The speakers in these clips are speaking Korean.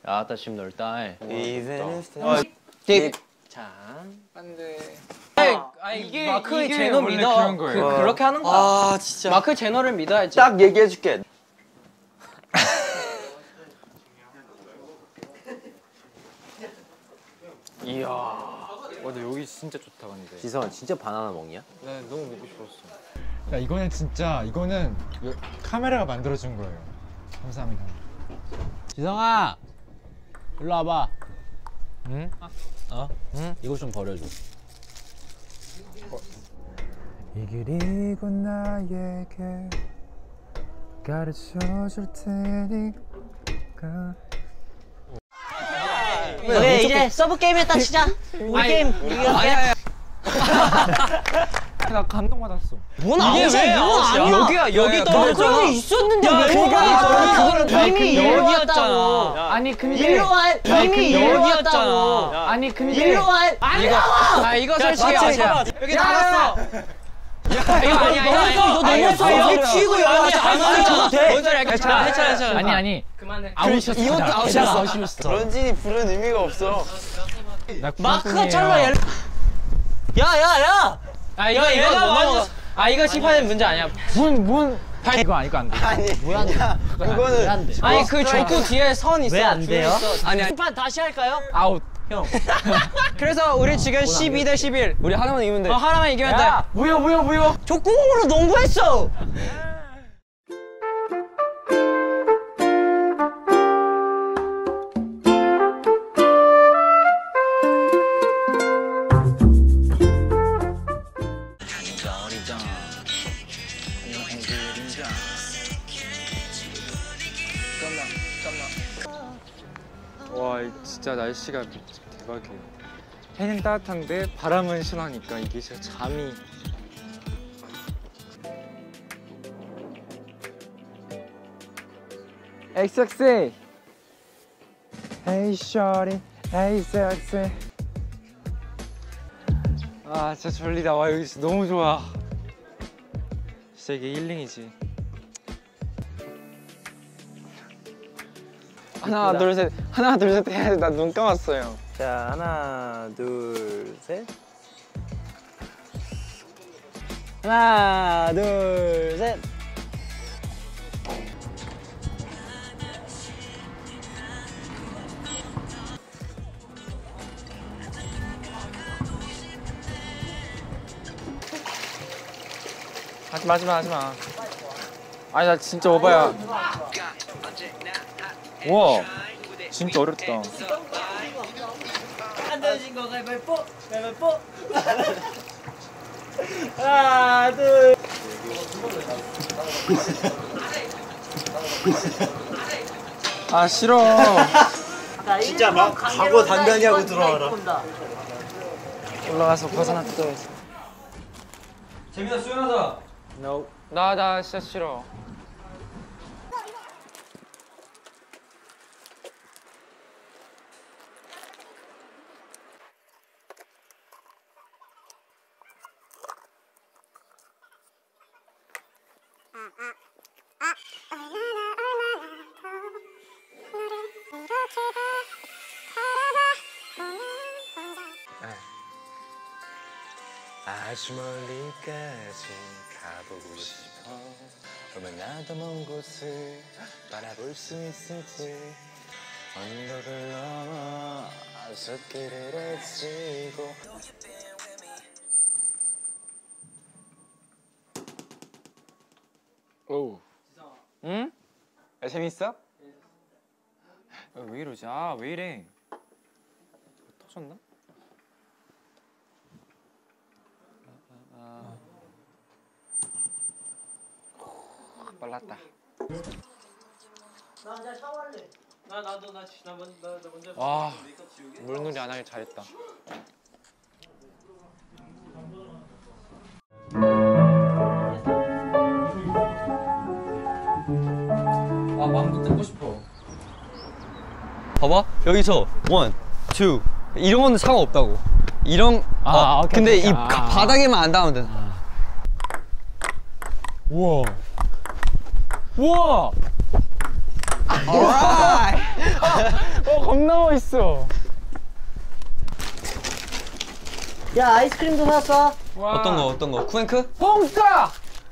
아따 심 넓다. 딥. 자. 안돼. 이게 마크의 제너 믿어. 그렇게 하는 거야. 아 진짜. 마크 제너를 믿어야지. 딱 얘기해줄게. 이야. 근데 여기 진짜 좋다 근데. 지성아 진짜 바나나 먹냐? 네 너무 먹고 싶었어. 야 이거는 진짜 이거는 카메라가 만들어준 거예요. 감사합니다. 지성아. 일로 와봐. 응? 응? 이거 좀 버려줘. 이 길이고 나에게 가르쳐줄 테니까. 오케이 이제 서브 게임에 딱 치자. 우리 게임 우리가 나 감동받았어. 뭔 아웃이야? 여기야 여기 떨어져. 있었는데 왜 그거를 이미 여기였잖아. 아니 근데 일로 와. 이미 여기였잖아. 아니 근데 일로 와. 이거 솔직히 아시아. 여기 나갔어. 이거 아니야. 너 너무 이거 튀고 여기 안 나가도 돼. 뭔 소리야? 괜찮아. 아니. 그만해. 아웃이었어. 이것도 아웃이었어. 런쥔이 부른 의미가 없어. 마크가 찰나 얘. 야야야. 이거 심판의 문제 아니야. 이거 아니까 안 돼. 아니 뭐야? 그거는 아니 그 족구 뒤에 선 있어. 왜 안 돼요? 아니야. 심판 다시 할까요? 아웃. 형. 그래서 우리 지금 12대 11. 우리 하나만 이기면 돼. 하나만 이기면 돼. 뭐야. 족구공으로 농구했어. 와 진짜 날씨가 대박이에요. 해는 따뜻한데 바람은 시원하니까 이게 진짜 잠이. Hey sexy. Hey shorty. Hey sexy. 아 진짜 졸리다. 와 여기 진짜 너무 좋아. 진짜 이게 힐링이지. 하나 둘 셋 해야 돼. 나 눈 감았어요. 자 하나 둘 셋. 하나 둘 셋. 하지 마. 아니 나 진짜 오바야. 우와 진짜 어렵다. 안 되신 거 가위바위보. 하나 둘. 아 싫어. 진짜 막 각오 단단히 하고 들어와라. 올라가서 벗어나 뜯어야지. 재민아 수영하자. No. 나 진짜 싫어. 아주 멀리까지 가보고 싶어. 얼마나 더 먼 곳을 바라볼 수 있을지. 언덕을 넘어 숲길을 헤치고. 오. 응? 야, 재밌어? 왜 이러지? 왜 이래? 터졌나? 빨랐다. 나 이제 샤워할래. 나도 나 먼저. 와, 물놀이 안 하길 잘했다. 망고 뜯고 싶어. 봐봐 여기서 1, 2 이런 거는 상관없다고. 이런 근데 이 바닥에만 안 닿으면 돼. 우와. 우와. 겁나 멋있어. 야, 아이스크림도 사왔어. 어떤 거? 쿠앤크? 뽕까!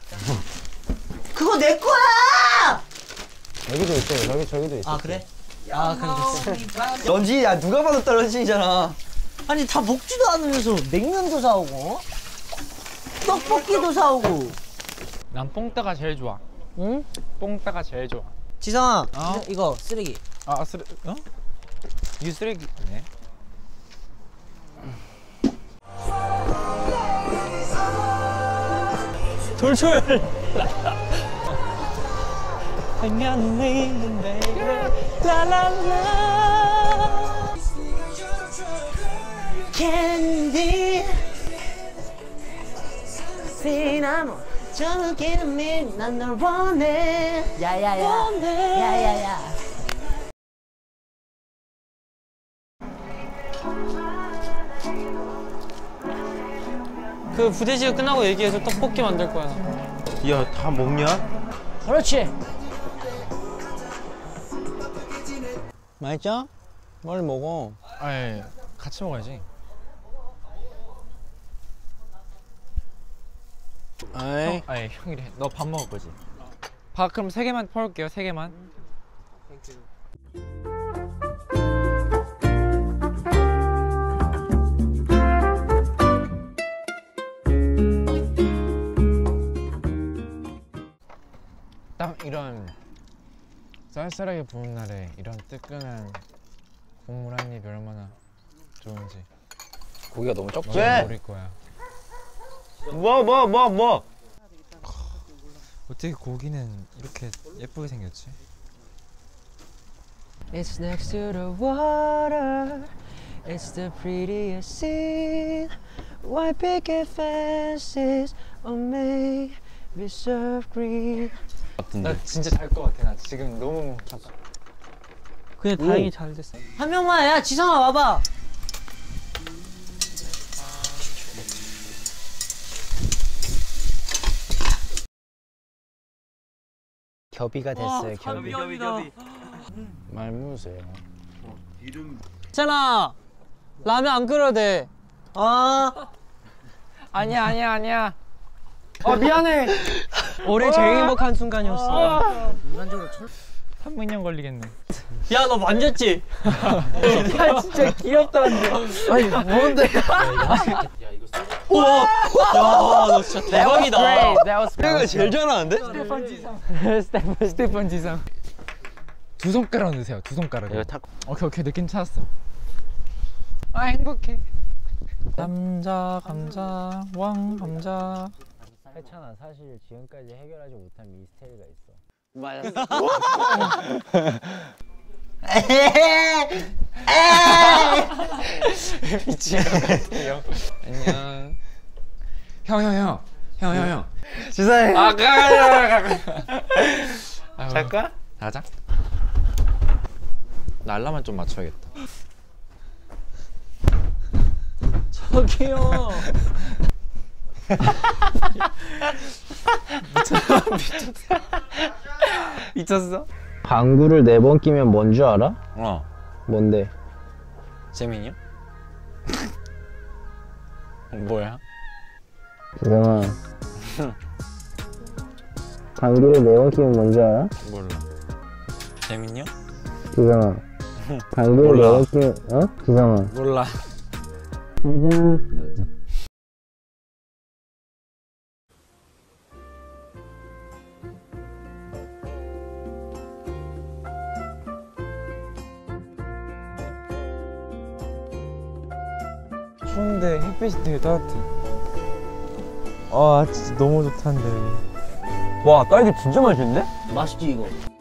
그거 내 거야! 여기도 있어. 저기도 있어. 아, 그래? 아, 그래, 됐어. 런쥔이, 야, 누가 봐도 런쥔이잖아. 아니, 다 먹지도 않으면서 냉면도 사오고, 떡볶이도 사오고. 난 뽕따가 제일 좋아. 응? 뽕따가 제일 좋아. 지성아, 이거 쓰레기. 아, 어? 이게 쓰레기네. 돌출! 캔디 시나몬 저 느끼는 난 널 원해 야야야 그 부대찌개 끝나고 얘기해서 떡볶이 만들 거야. 야, 다 먹냐? 그렇지. 맛있죠? 빨리 먹어. 아이, 같이 먹어야지. 아이, 형이래. 너 밥 먹을 거지? 밥 그럼 3개만 퍼올게요. 3개만. 딱 이런 쌀쌀하게 부은 날에 이런 뜨끈한 국물 한 입이 얼마나 좋은지. 고기가 너무 적지? 노릴 거야. 뭐? 어떻게 고기는 이렇게 예쁘게 생겼지? It's next to the water. It's the prettiest scene. White picket fences are made with surf green. 나 진짜 잘 것 같아. 나 지금 너무 그래 다행히 잘 됐어. 한 명만. 야, 지성아 와봐. 겹이가 됐어요. 겹이. 말 무세요. 있잖아. 라면 안 끓여도 돼. 아니야. 미안해. 올해 제일 행복한 순간이었어. 300년 걸리겠네. 야, 너 만졌지? 야, 진짜 귀엽다는데. 아니, 뭔데? 우와! 야, 너 진짜 대박이다. 내가 제일 잘하는데? 스테판 지상. 2손가락 넣으세요. 2손가락. 오케이 느낌 찾았어. 아 행복해. 남자 감자 왕 감자. 해찬아, 사실 지금까지 해결하지 못한 미스테리가 있어. 미친 것 같아요. 안녕. 형. 지사해. 가. 잘까? 가자. 나 알람만 좀 맞춰야겠다. 저기요. 미쳤어? 방구를 4번 끼면 뭔 줄 알아? 뭔데? 재민이요? 뭐야? 지성아. 방구를 4번 끼면 뭔 줄 알아? 몰라. 재민이요? 지성아. 방구를 몰라. 4번 끼면 지성아. 몰라. 추운데 햇빛이 되게 따뜻해. 아 진짜 너무 좋다는데. 와, 딸기 진짜 맛있는데? 맛있지, 이거?